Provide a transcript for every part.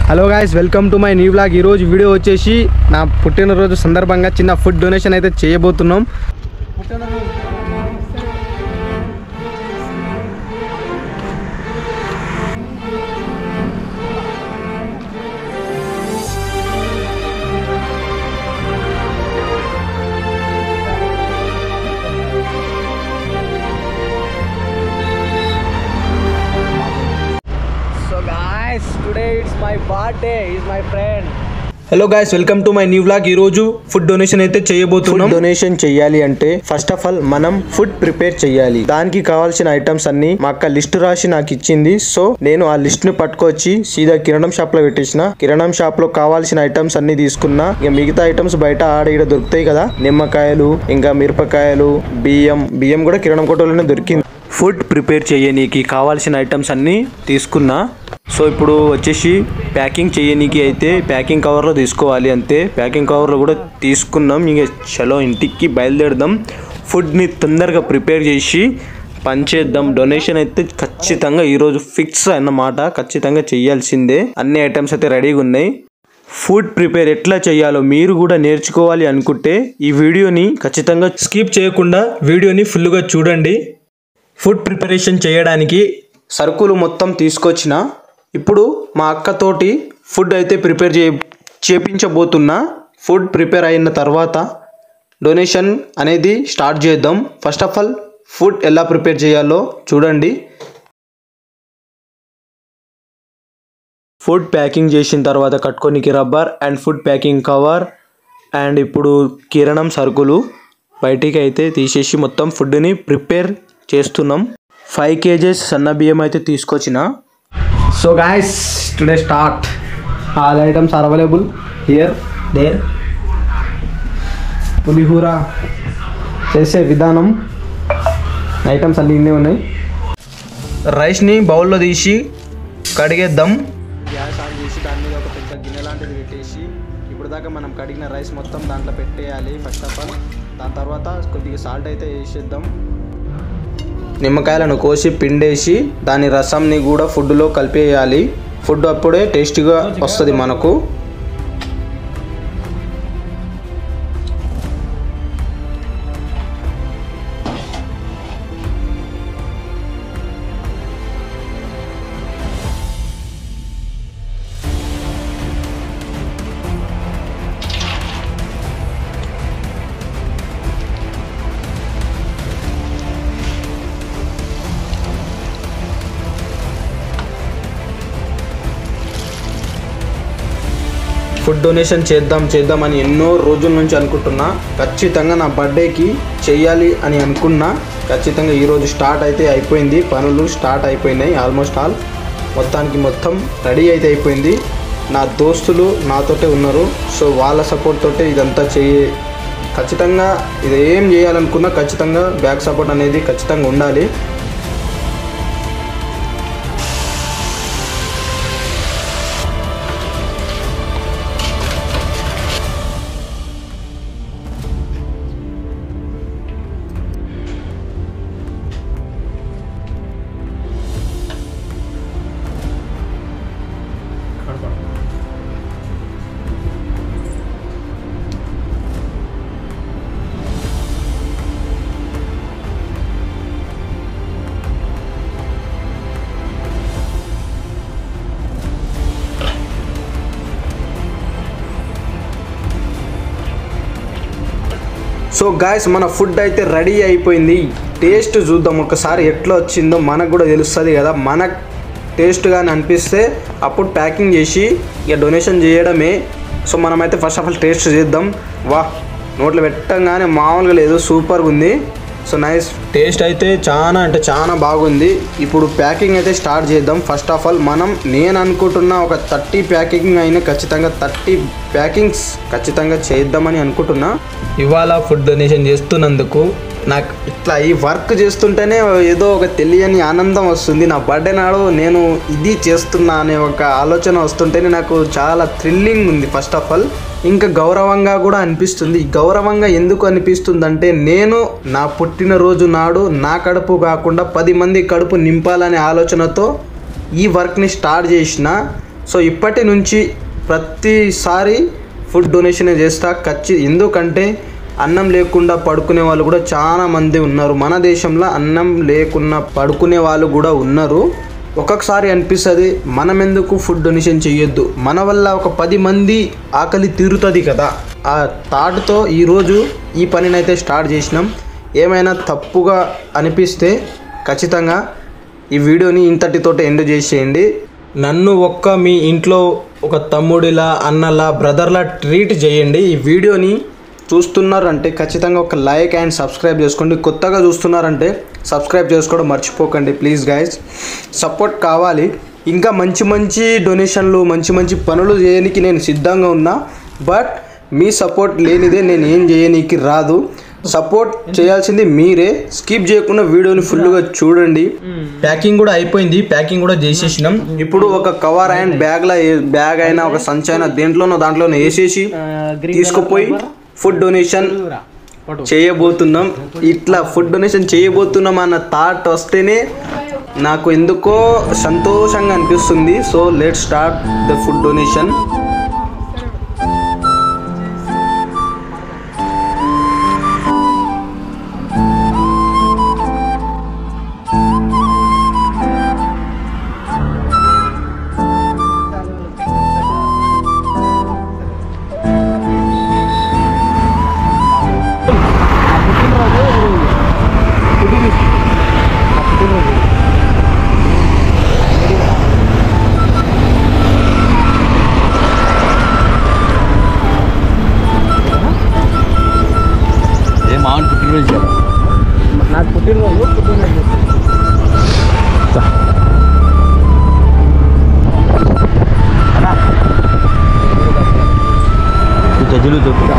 Hello guys, welcome to my new vlog. ఈరోజు video వచ్చేసి నా పుట్టినరోజు సందర్భంగా చిన్న ఫుడ్ డొనేషన్ అయితే చేయబోతున్నాం. Today it's my birthday. He's my friend. Hello guys, welcome to my new vlog. ఈరోజు ఫుడ్ డొనేషన్ అయితే చేయబోతున్నాం. డొనేషన్ చేయాలి అంటే ఫస్ట్ ఆఫ్ ఆల్ మనం ఫుడ్ ప్రిపేర్ చేయాలి. దానికి కావాల్సిన ఐటమ్స్ అన్ని మా అక్క లిస్ట్ రాసి నాకు ఇచ్చింది. సో నేను ఆ లిస్ట్ ని పట్టుకొచ్చి సీదా కిరాణం షాప్ లో పెట్టేసిన. కిరాణం షాప్ లో కావాల్సిన ఐటమ్స్ అన్ని తీసుకున్నా. ఇక మిగతా ఐటమ్స్ బయట ఆడ ఈడ దొరుకుతాయి కదా, నిమ్మకాయలు, ఇంకా మిరపకాయలు, బియ్యం కూడా కిరాణం కొట్టలోనే దొరికింది. ఫుడ్ ప్రిపేర్ చేయనీకి కావాల్సిన ఐటమ్స్ అన్నీ తీసుకున్నా. సో ఇప్పుడు వచ్చేసి ప్యాకింగ్ చేయనీకి అయితే ప్యాకింగ్ కవర్లో తీసుకోవాలి అంతే. ప్యాకింగ్ కవర్లో కూడా తీసుకున్నాం. ఇక చలో ఇంటికి బయలుదేరదాం. ఫుడ్ని తొందరగా ప్రిపేర్ చేసి పంచేద్దాం. డొనేషన్ అయితే ఖచ్చితంగా ఈరోజు ఫిక్స్ అన్నమాట, ఖచ్చితంగా చేయాల్సిందే. అన్ని ఐటమ్స్ అయితే రెడీగా ఉన్నాయి. ఫుడ్ ప్రిపేర్ ఎట్లా చేయాలో మీరు కూడా నేర్చుకోవాలి అనుకుంటే ఈ వీడియోని ఖచ్చితంగా స్కిప్ చేయకుండా వీడియోని ఫుల్గా చూడండి. ఫుడ్ ప్రిపరేషన్ చేయడానికి సరుకులు మొత్తం తీసుకొచ్చిన. ఇప్పుడు మా అక్కతోటి ఫుడ్ అయితే ప్రిపేర్ చేపించబోతున్నా. ఫుడ్ ప్రిపేర్ అయిన తర్వాత డొనేషన్ అనేది స్టార్ట్ చేద్దాం. ఫస్ట్ ఆఫ్ ఆల్ ఫుడ్ ఎలా ప్రిపేర్ చేయాలో చూడండి. ఫుడ్ ప్యాకింగ్ చేసిన తర్వాత కట్టుకోనికి rubber and food packing cover and ఇప్పుడు కిరాణం సరుకులు బయటికి అయితే తీసేసి మొత్తం ఫుడ్ని ప్రిపేర్ చేస్తున్నాం. 5 kgs సన్న బియ్యం అయితే తీసుకొచ్చిన. So guys, today start. All items are available here there. పులిహోర చేసే విధానం, ఐటమ్స్ అన్నీ ఇన్నే ఉన్నాయి. రైస్ని బౌల్లో తీసి కడిగేద్దాం. గ్యాస్ ఆన్ చేసి దాని మీద ఒక పెద్ద గిన్నె లాంటిది పెట్టేసి ఇప్పుడు దాకా మనం కడిగిన రైస్ మొత్తం దాంట్లో పెట్టేయాలి ఫస్ట్ ఆఫ్ ఆల్. దాని తర్వాత కొద్దిగా సాల్ట్ అయితే వేసేద్దాం. నిమ్మకాయలను కోసి పిండేసి దాని రసంని కూడా ఫుడ్లో కలిపేయాలి. ఫుడ్ అప్పుడే టేస్టీగా వస్తుంది మనకు. ఫుడ్ డొనేషన్ చేద్దామని ఎన్నో రోజుల నుంచి అనుకుంటున్నా. ఖచ్చితంగా నా బర్త్డేకి చెయ్యాలి అని అనుకున్నా. ఖచ్చితంగా ఈరోజు స్టార్ట్ అయితే అయిపోయింది. పనులు స్టార్ట్ అయిపోయినాయి ఆల్మోస్ట్ ఆల్. మొత్తం రెడీ అయితే అయిపోయింది. నా దోస్తులు నాతోటే ఉన్నారు. సో వాళ్ళ సపోర్ట్ తోటే ఇదంతా ఖచ్చితంగా ఇది ఏం చేయాలనుకున్నా ఖచ్చితంగా బ్యాక్ సపోర్ట్ అనేది ఖచ్చితంగా ఉండాలి. సో గాయస్, మన ఫుడ్ అయితే రెడీ అయిపోయింది. టేస్ట్ చూద్దాం ఒకసారి ఎట్లా వచ్చిందో. మనకు కూడా తెలుస్తుంది కదా. మనకు టేస్ట్గానే అనిపిస్తే అప్పుడు ప్యాకింగ్ చేసి ఇక డొనేషన్ చేయడమే. సో మనమైతే ఫస్ట్ ఆఫ్ ఆల్ టేస్ట్ చేద్దాం. వాహ్, నోట్లో పెట్టంగానే మామూలుగా లేదు, సూపర్గా ఉంది. So nice. టేస్ట్ అయితే చాలా బాగుంది. ఇప్పుడు ప్యాకింగ్ అయితే స్టార్ట్ చేద్దాం. ఫస్ట్ ఆఫ్ ఆల్ నేను అనుకుంటున్న ఒక 30 ప్యాకింగ్ అయినా ఖచ్చితంగా 30 ప్యాకింగ్స్ ఖచ్చితంగా చేద్దామని అనుకుంటున్నా. ఇవాళ ఫుడ్ డొనేషన్ చేస్తున్నందుకు నాకు ఇట్లా ఈ వర్క్ చేస్తుంటేనే ఏదో ఒక తెలియని ఆనందం వస్తుంది. నా బర్త్డే నాడు నేను ఇది చేస్తున్నా అనే ఒక ఆలోచన వస్తుంటేనే నాకు చాలా థ్రిల్లింగ్ ఉంది ఫస్ట్ ఆఫ్ ఆల్. ఇంకా గౌరవంగా కూడా అనిపిస్తుంది. గౌరవంగా ఎందుకు అనిపిస్తుందంటే నేను నా పుట్టినరోజు నాడు నా కడుపు కాకుండా 10 మంది కడుపు నింపాలనే ఆలోచనతో ఈ వర్క్ని స్టార్ట్ చేసిన. సో ఇప్పటి నుంచి ప్రతిసారి ఫుడ్ డొనేషన్ చేస్తా ఎందుకంటే అన్నం లేకుండా పడుకునే వాళ్ళు కూడా చాలా మంది ఉన్నారు. మన దేశంలో అన్నం లేకుండా పడుకునే వాళ్ళు కూడా ఉన్నారు. ఒక్కొక్కసారి అనిపిస్తుంది మనం ఎందుకు ఫుడ్ డొనేషన్ చేయొద్దు, మన వల్ల ఒక 10 మంది ఆకలి తీరుతుంది కదా. ఆ థాట్తో ఈరోజు ఈ పనినైతే స్టార్ట్ చేసినాం. ఏమైనా తప్పుగా అనిపిస్తే ఖచ్చితంగా ఈ వీడియోని ఇంతటితోటి ఎండ్ చేసేయండి. నన్ను మీ ఇంట్లో ఒక తమ్ముడిలా, అన్నలా, బ్రదర్లా ట్రీట్ చేయండి. ఈ వీడియోని చూస్తున్నారంటే ఖచ్చితంగా ఒక లైక్ అండ్ సబ్స్క్రైబ్ చేసుకోండి. కొత్తగా చూస్తున్నారంటే సబ్స్క్రైబ్ చేసుకోవడం మర్చిపోకండి ప్లీజ్ గైస్. సపోర్ట్ కావాలి. ఇంకా మంచి డొనేషన్లు, మంచి పనులు చేయడానికి నేను సిద్ధంగా ఉన్నా. బట్ మీ సపోర్ట్ లేనిదే నేను ఏం చేయనీకి రాదు. సపోర్ట్ చేయాల్సింది మీరే. స్కిప్ చేయకుండా వీడియోని ఫుల్గా చూడండి. ప్యాకింగ్ కూడా అయిపోయింది, ప్యాకింగ్ కూడా చేసేసినాం. ఇప్పుడు ఒక కవర్ అండ్ బ్యాగ్ అయినా ఒక సంచి అయినా దాంట్లోనే వేసేసి తీసుకుపోయి ఫుడ్ డొనేషన్ చేయబోతున్నాం. ఇట్లా ఫుడ్ డొనేషన్ చేయబోతున్నాం అన్న థాట్ వస్తేనే నాకు ఎందుకో సంతోషంగా అనిపిస్తుంది. So let's start the food donation. నాకు పుట్టినరోజు జడ్జిలు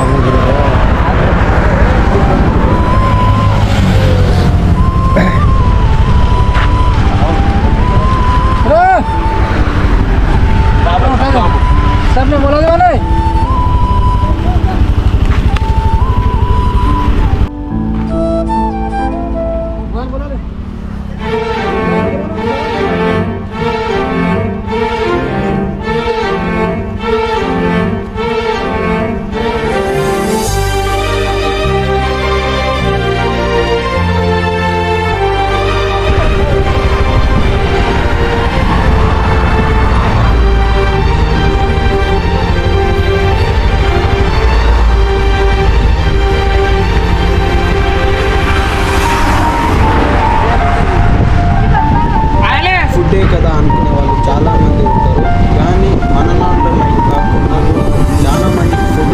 सब ने बोला था नहीं కదా అనుకునే వాళ్ళు చాలా మంది ఉంటారు. కానీ మన నాట్లో కాకుండా చాలా మంది ఫుడ్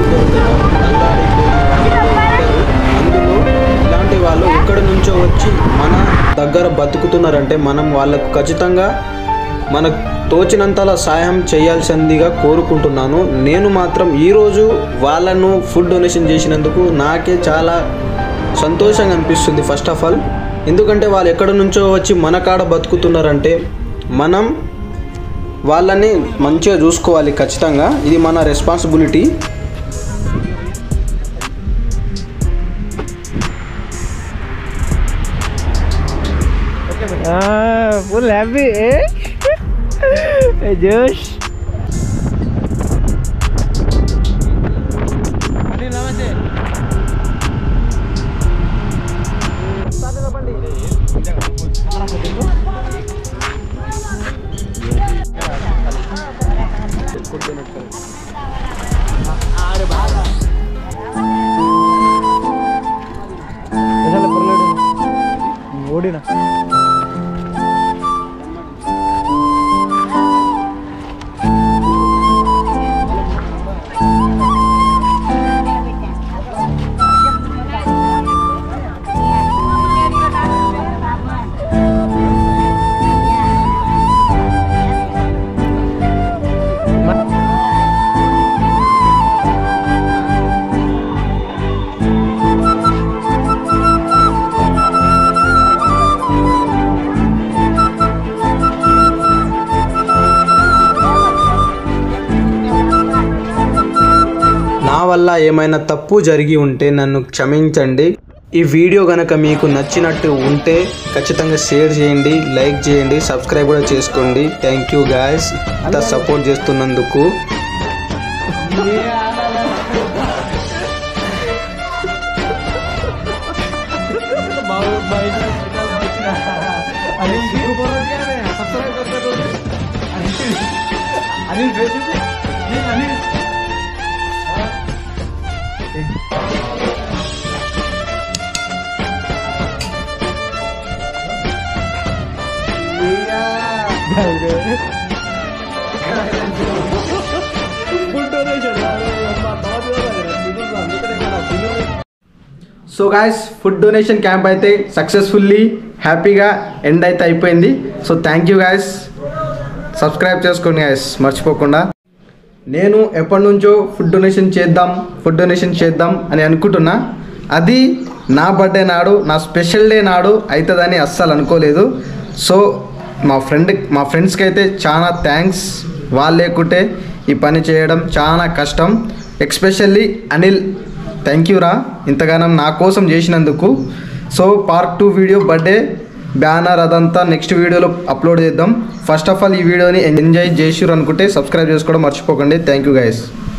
అందులో ఇలాంటి వాళ్ళు ఎక్కడి నుంచో వచ్చి మన దగ్గర బతుకుతున్నారంటే మనం వాళ్ళకు ఖచ్చితంగా మనకు తోచినంతలా సహాయం చేయాల్సిందిగా కోరుకుంటున్నాను. నేను మాత్రం ఈరోజు వాళ్ళను ఫుడ్ డొనేషన్ చేసినందుకు నాకే చాలా సంతోషంగా అనిపిస్తుంది. ఫస్ట్ ఆఫ్ ఆల్ ఎందుకంటే వాళ్ళు ఎక్కడి నుంచో వచ్చి మన కాడ బతుకుతున్నారంటే మనం వాళ్ళని మంచిగా చూసుకోవాలి. ఖచ్చితంగా ఇది మన రెస్పాన్సిబిలిటీ. ఫుల్ హ్యాపీ జోష్. ఓడినా వల్ల ఏమైనా తప్పు జరిగి ఉంటే నన్ను క్షమించండి. ఈ వీడియో కనుక మీకు నచ్చినట్టు ఉంటే ఖచ్చితంగా షేర్ చేయండి, లైక్ చేయండి, సబ్స్క్రైబ్ కూడా చేసుకోండి. థ్యాంక్ యూ గాయస్ ఇంత సపోర్ట్ చేస్తున్నందుకు. So guys food donation camp అయితే సక్సెస్ఫుల్లీ హ్యాపీగా ఎండ్ అయితే అయిపోయింది. So thank you guys, subscribe చేసుకోండి గాయస్ మర్చిపోకుండా. నేను ఎప్పటి నుంచో ఫుడ్ డొనేషన్ చేద్దాం అని అనుకుంటున్నా. అది నా బర్త్డే నాడు, నా స్పెషల్ డే నాడు అవుతుందని అస్సలు అనుకోలేదు. సో మా ఫ్రెండ్స్కి అయితే చాలా థ్యాంక్స్. వాళ్ళు లేకుంటే ఈ పని చేయడం చాలా కష్టం. ఎస్పెషల్లీ అనిల్, థ్యాంక్ యూ రా ఇంతగానం నా కోసం చేసినందుకు. So part 2 video birthday banner అదంతా నెక్స్ట్ వీడియోలో అప్లోడ్ చేద్దాం. ఫస్ట్ ఆఫ్ ఆల్ ఈ వీడియోని ఎంజాయ్ చేసిర్రు అనుకుంటే సబ్స్క్రైబ్ చేసుకోవడం మర్చిపోకండి. Thank you guys.